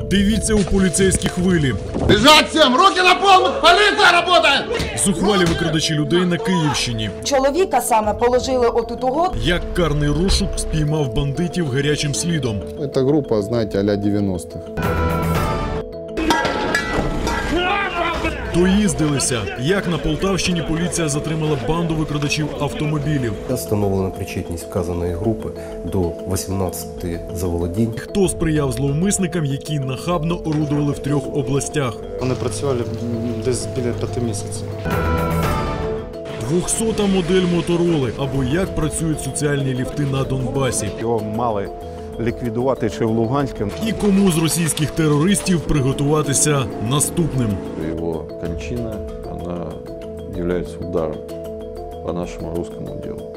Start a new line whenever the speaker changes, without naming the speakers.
Дивіться у поліцейській хвилі.
Лежать всім! Руки на пол! Поліція працює!
Зухвалі викрадачі людей на Київщині.
Чоловіка саме положили отут.
Як карний розшук спіймав бандитів гарячим слідом.
Эта группа, знаете, а-ля 90-х.
Доїздилися. Як на Полтавщині поліція затримала банду викрадачів автомобілів.
Встановлена причетність вказаної групи до 18 заволодінь.
Хто сприяв зловмисникам, які нахабно орудували в 3 областях.
Вони працювали десь біля 5 місяців.
200-та модель Мотороли. Або як працюють соціальні ліфти на Донбасі.
Його мали ліквідувати ще в Луганську.
І кому з російських терористів приготуватися наступним.
Его кончина, она является ударом по нашему русскому делу.